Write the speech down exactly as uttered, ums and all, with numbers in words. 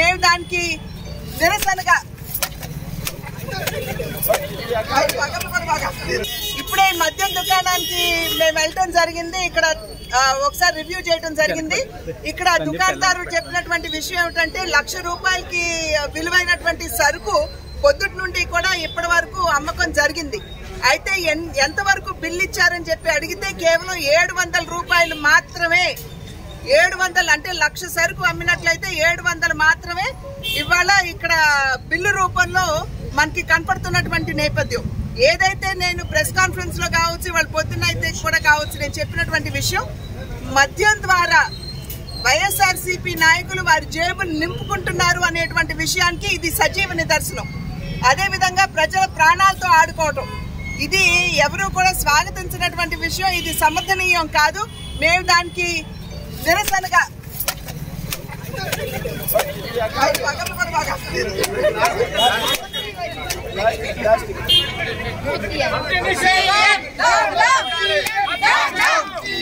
మేము దానికి నిరసనగా ఇప్పుడే మద్యం దుకాణానికి మేము వెళ్ళటం జరిగింది. ఇక్కడ ఒకసారి రివ్యూ చేయడం జరిగింది. ఇక్కడ దుకాణదారు చెప్పినటువంటి విషయం ఏమిటంటే లక్ష రూపాయలకి విలువైనటువంటి సరుకు పొద్దుటి నుండి కూడా ఇప్పటి వరకు అమ్మకం జరిగింది. అయితే ఎంతవరకు బిల్లు ఇచ్చారని చెప్పి అడిగితే కేవలం ఏడు వందల రూపాయలు మాత్రమే. ఏడు వందలు అంటే లక్ష సరుకు అమ్మినట్లయితే ఏడు వందలు మాత్రమే ఇవాళ ఇక్కడ బిల్లు రూపంలో మనకి కనపడుతున్నటువంటి నేపథ్యం. ఏదైతే నేను ప్రెస్ కాన్ఫరెన్స్ లో కావచ్చు, వాళ్ళ పొద్దున్న అయితే కూడా కావచ్చు, నేను చెప్పినటువంటి విషయం మద్యం ద్వారా వైఎస్ఆర్సీపీ నాయకులు వారి జేబులు నింపుకుంటున్నారు అనేటువంటి విషయానికి ఇది సజీవ నిదర్శనం. అదేవిధంగా ప్రజల ప్రాణాలతో ఆడుకోవటం ఇది ఎవరు కూడా స్వాగతించినటువంటి విషయం. ఇది సమర్థనీయం కాదు. మేము దానికి నిరసనగా Putih ya.